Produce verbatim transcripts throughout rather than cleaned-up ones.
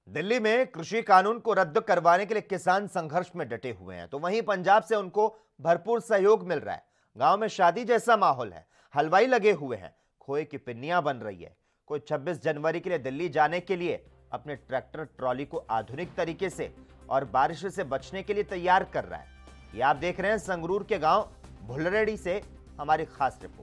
दिल्ली में कृषि कानून को रद्द करवाने के लिए किसान संघर्ष में डटे हुए हैं, तो वहीं पंजाब से उनको भरपूर सहयोग मिल रहा है। गांव में शादी जैसा माहौल है, हलवाई लगे हुए हैं, खोए की पिन्नियां बन रही है। कोई छब्बीस जनवरी के लिए दिल्ली जाने के लिए अपने ट्रैक्टर ट्रॉली को आधुनिक तरीके से और बारिश से बचने के लिए तैयार कर रहा है। ये आप देख रहे हैं संगरूर के गांव भुलरेड़ी से हमारी खास रिपोर्ट।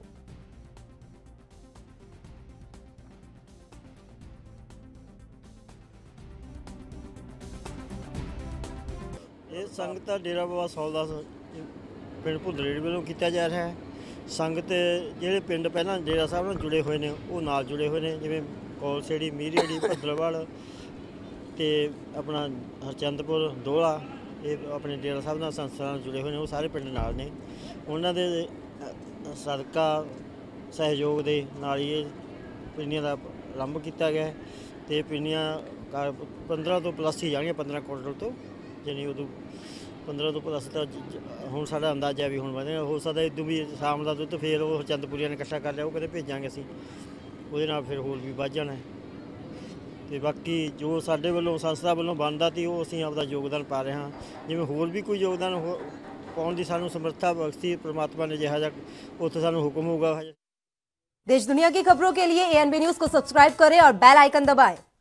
ਇਹ ਸੰਗਤ ਦਾ ਡੇਰਾ ਬਾਬਾ ਸੌਲ ਦਾ ਪਿੰਡ ਭੁੱਲਰੇੜੀ ਵੱਲੋਂ ਕੀਤਾ ਜਾ ਰਿਹਾ ਹੈ। ਸੰਗਤ ਜਿਹੜੇ ਪਿੰਡ ਪਹਿਲਾਂ ਡੇਰਾ ਸਾਹਿਬ ਨਾਲ ਜੁੜੇ ਹੋਏ ਨੇ ਉਹ ਨਾਲ ਜੁੜੇ ਹੋਏ ਨੇ, ਜਿਵੇਂ ਕੌਲਸੇੜੀ, ਮੀਰੀੜੀ, ਭੱਦਰਵਾਲ ਤੇ ਆਪਣਾ ਹਰਚੰਦਪੁਰ, ਦੋਲਾ, ਇਹ ਆਪਣੇ ਡੇਰਾ ਸਾਹਿਬ ਨਾਲ ਸੰਸਥਾ ਨਾਲ ਜੁੜੇ ਹੋਏ ਨੇ, ਉਹ ਸਾਰੇ ਪਿੰਡ ਨਾਲ ਨੇ। ਉਹਨਾਂ ਦੇ ਸਦਕਾ ਸਹਿਯੋਗ ਦੇ ਨਾਲ ਹੀ ਇਹ ਪਿੰਨੀਆਂ ਦਾ ਆਰੰਭ ਕੀਤਾ ਗਿਆ ਤੇ ਪਿੰਨੀਆਂ ਪੰਦਰਾਂ ਤੋਂ ਪਲੱਸ ਹੀ ਜਾਣਗੀਆਂ, ਪੰਦਰਾਂ ਕੁਇੰਟਲ ਤੋਂ ਜਾਨੀ ਉਦੋਂ पंद्रह तो प्लस तो हूँ साढ़ा अंदाजा भी हूँ बढ़ हो सकता इदों भी शाम का दुध फिर वो चंदपुरिया ने इकट्ठा कर लिया, वो कहते भेजांगे असीं ਉਹਦੇ ਨਾਲ ਫਿਰ ਹੋਰ ਵੀ ਵੱਧ ਜਾਣਾ ਤੇ ਬਾਕੀ ਜੋ ਸਾਡੇ ਵੱਲੋਂ ਸੰਸਥਾ ਵੱਲੋਂ ਬਣਦਾ ਸੀ ਉਹ ਅਸੀਂ ਆਪਦਾ ਯੋਗਦਾਨ ਪਾ ਰਹੇ ਹਾਂ। ਜਿਵੇਂ ਹੋਰ ਵੀ ਕੋਈ ਯੋਗਦਾਨ ਪਾਉਣ ਦੀ ਸਾਨੂੰ ਸਮਰੱਥਾ ਬਖਸ਼ੀ परमात्मा ने ਜਿਹਾ ਜਿਹਾ ਉੱਥੇ ਸਾਨੂੰ ਹੁਕਮ ਹੋਊਗਾ। देश दुनिया की खबरों के लिए ए एन बी न्यूज को सब्सक्राइब करें और बेल आइकन दबाएं।